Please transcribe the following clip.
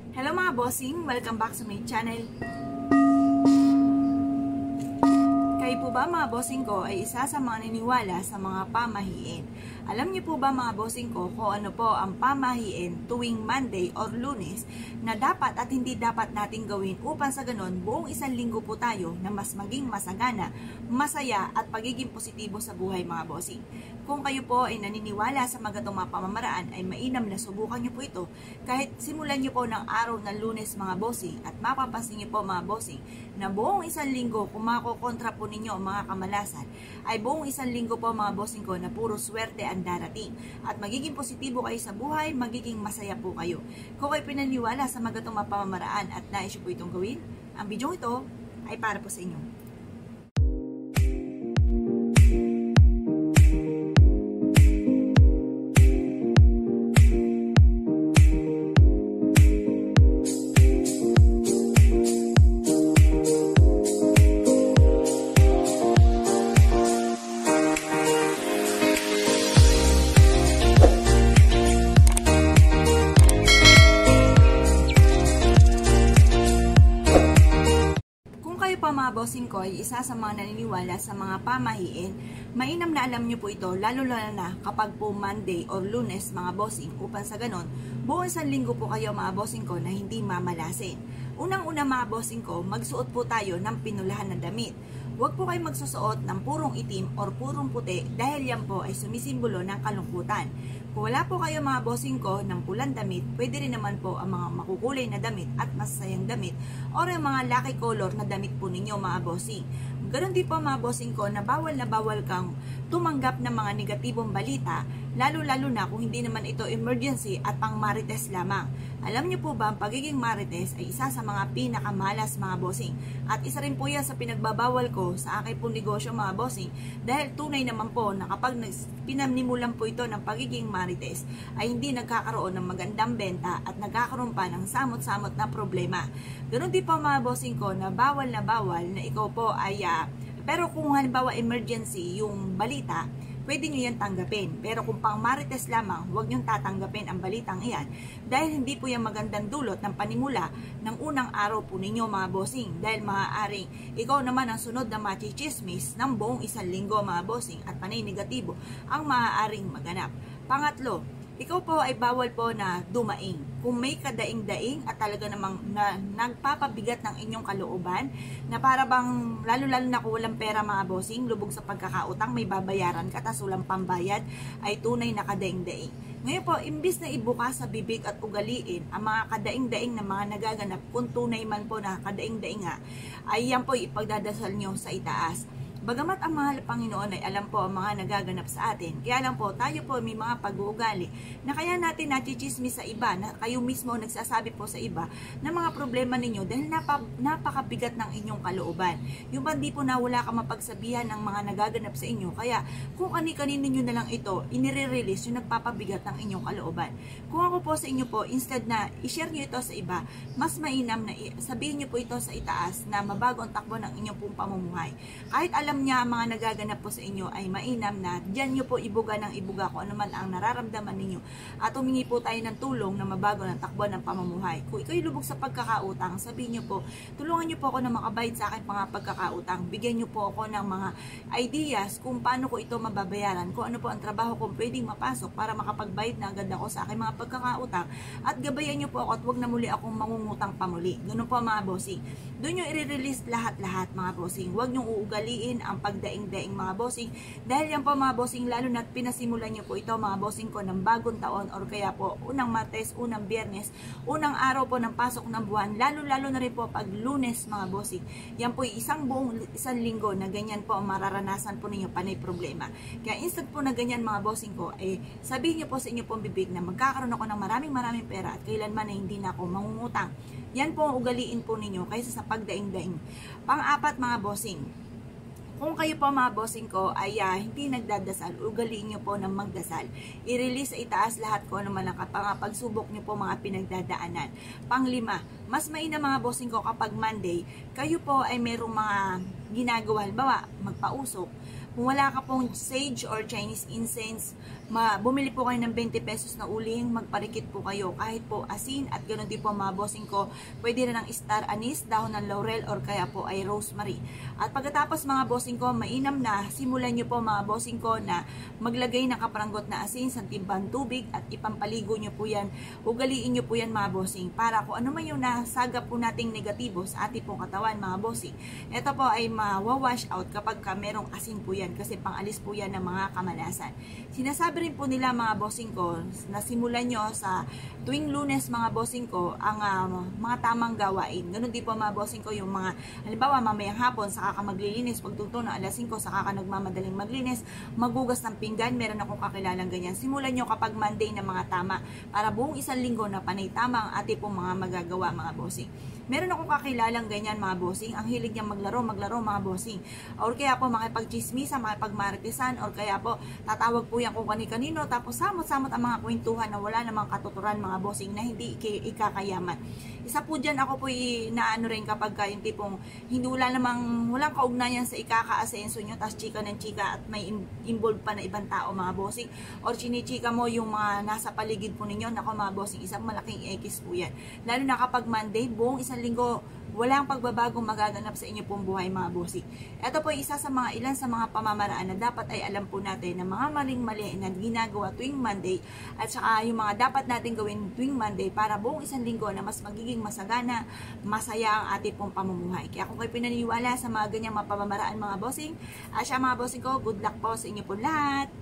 Hello mga bossing! Welcome back sa my channel. Kayo po ba mga bossing ko ay isa sa mga naniniwala sa mga pamahiin? Alam niyo po ba mga bossing ko kung ano po ang pamahiin tuwing Monday or Lunes na dapat at hindi dapat nating gawin upang sa ganon buong isang linggo po tayo na mas maging masagana, masaya at pagiging positibo sa buhay mga bossing? Kung kayo po ay naniniwala sa magatong mga pamamaraan ay mainam na subukan niyo po ito kahit simulan niyo po ng araw ng Lunes mga bossing at mapapansin niyo po mga bossing na buong isang linggo kung makokontra po ninyo ang mga kamalasan ay buong isang linggo po mga bossing ko na puro swerte ang darating at magiging positibo kayo sa buhay, magiging masaya po kayo. Kung kayo pinaniwala sa magatong mga pamamaraan at nais po itong gawin, ang video ito ay para po sa inyo. Mga bossing ko ay isa sa mga naniniwala sa mga pamahiin, mainam na alam nyo po ito lalo na kapag po Monday or Lunes mga bossing upang sa ganon buong isang linggo po kayo mga bossing ko na hindi mamalasin. Unang-una mga bossing ko, magsuot po tayo ng pinulahan na damit. Huwag po kayo magsusuot ng purong itim or purong puti dahil yan po ay sumisimbolo ng kalungkutan. Kung wala po kayo mga bossing ko ng pulang damit, pwede rin naman po ang mga makukulay na damit at masasayang damit o yung mga lucky color na damit po ninyo mga bossing. Ganon din po mga bossing ko na bawal kang tumanggap ng mga negatibong balita, lalo-lalo na kung hindi naman ito emergency at pang marites lamang. Alam niyo po ba ang pagiging marites ay isa sa mga pinakamalas mga bossing at isa rin po yan sa pinagbabawal ko sa aking pong negosyo mga bossing dahil tunay naman po na kapag pinanimulan po ito ng pagiging marites ay hindi nagkakaroon ng magandang benta at nagkakaroon pa ng samot-samot na problema. Ganon din po mga bossing ko na bawal na ikaw po ay pero kung halimbawa emergency yung balita, pwede nyo yan tanggapin. Pero kung pang marites lamang, huwag nyo tatanggapin ang balitang iyan dahil hindi po yung magandang dulot ng panimula ng unang araw po ninyo mga bossing dahil maaaring ikaw naman ang sunod na machichismis ng buong isang linggo mga bossing at panay negatibo ang maaaring maganap. Pangatlo, ikaw po ay bawal po na dumaing. Kung may kadaing-daing at talaga namang nagpapabigat ng inyong kalooban, na para bang lalo-lalo na kung walang pera mga bossing, lubog sa pagkakautang, may babayaran ka, tas walang pambayad, ay tunay na kadaing-daing. Ngayon po, imbis na ibukas sa bibig at ugaliin ang mga kadaing-daing na mga nagaganap, kung tunay man po na kadaing-daing nga, ay yan po ipagdadasal nyo sa itaas. Bagamat ang mahal Panginoon ay alam po ang mga nagaganap sa atin, kaya lang po tayo po may mga pag-uugali na kaya natin nachichismis sa iba, na kayo mismo nagsasabi po sa iba na mga problema ninyo dahil napakabigat ng inyong kalooban. Yung ba di po na wala ka mapagsabihan ng mga nagaganap sa inyo, kaya kung kani-kanino nyo na lang ito, inire-release yung nagpapabigat ng inyong kalooban. Kung ako po sa inyo po, instead na i-share nyo ito sa iba, mas mainam na sabihin nyo po ito sa itaas na mabago ang takbo ng inyong pong pamumuhay. Kahit alam niya mga nagaganap po sa inyo ay mainam na diyan nyo po ibuga ng ibuga kung ano man ang nararamdaman ninyo at humingi po tayo ng tulong na mabago ng takbo ng pamumuhay. Kung ikaw lubog sa pagkakautang, sabihin nyo po, tulungan nyo po ako na makabayad sa akin mga pagkakautang. Bigyan nyo po ako ng mga ideas kung paano ko ito mababayaran, kung ano po ang trabaho kong pwedeng mapasok para makapagbayad na agad ako sa akin mga pagkakautang at gabayan nyo po ako at huwag na muli akong mangungutang pamuli. Ganun po mga bossing. Doon nyo i-release lahat-lahat mga bossing. Huwag nyo uugaliin ang pagdaing-daing mga bossing dahil yan po mga bossing lalo na pinasimulan nyo po ito mga bossing ko ng bagong taon or kaya po unang Martes, unang Biyernes, unang araw po ng pasok ng buwan, lalo na rin po pag Lunes mga bossing. Yan po isang isang linggo na ganyan po ang mararanasan po ninyo panay problema. Kaya instant po na ganyan mga bossing ko, sabihin nyo po sa inyo pong bibig na magkakaroon ako ng maraming pera at kailanman na hindi na ako mangungutang. Yan po ang ugaliin po ninyo kaysa sa pagdaing-daing. Pang-apat mga bossing, kung kayo po mga bossing ko ay hindi nagdadasal, ugaliin nyo po ng magdasal. I-release sa itaas lahat ko ano man ang pagsubok nyo po mga pinagdadaanan. Pang-lima, mas mainam mga bossing ko kapag Monday, kayo po ay merong mga ginagawa, halimbawa magpausok, Kung wala ka pong sage or Chinese incense, bumili po kayo ng 20 pesos na uling, magparikit po kayo. Kahit po asin at ganoon din po mga bossing ko, pwede rin ng star anise, dahon ng laurel or kaya po ay rosemary. At pagkatapos mga bossing ko, mainam na, simulan nyo po mga bossing ko na maglagay ng kaparanggot na asin sa timbang tubig at ipampaligo nyo po yan. Ugaliin nyo po yan mga bossing para kung ano man yung nasaga po nating negatibo sa ating pong katawan mga bossing. Ito po ay mawawash out kapag merong asin po yan kasi pangalis po yan ng mga kamalasan. Sinasabi rin po nila mga bossing ko na simulan nyo sa tuwing Lunes mga bossing ko ang mga tamang gawain. Ganun din po mga bossing ko yung mga halimbawa mamayang hapon saka ka maglilinis, pagtugtong ng alas 5 saka ka nagmamadaling maglinis, magugas ng pinggan, meron akong kakilalang ganyan. Simulan nyo kapag Monday na mga tama para buong isang linggo na panay tama ang ating pong mga magagawa mga bossing. Meron akong kakilalang ganyan mga bossing, ang hilig niya maglaro mga bossing. Or kaya po makipagchismisa, makipagmaritisan, or kaya po tatawag po yan kung kani-kanino, tapos samot-samot ang mga kwentuhan na wala namang katuturan mga bossing na hindi ikakayaman. Isa po dyan ako po inaano rin kapag yung tipong hindi walang kaugnayan sa ikaka-asenso nyo, tas chika ng chika at may involved pa na ibang tao mga bossing, or chinichika mo yung mga nasa paligid po ninyo, nako mga bossing, isang malaking X po yan. Lalo na kapag Monday, buong isang linggo, walang pagbabagong magaganap sa inyo pong buhay mga bossing. Ito po isa sa ilan sa mga pamamaraan na dapat ay alam po natin na mga maling-mali na ginagawa tuwing Monday at saka yung mga dapat natin gawin tuwing Monday para buong isang linggo na mas magiging masagana, masaya ang ating pong pamumuhay. Kaya kung kayo pinaniwala sa mga ganyang mga pamamaraan mga bossing, siya mga bossing ko, good luck po sa inyo po lahat.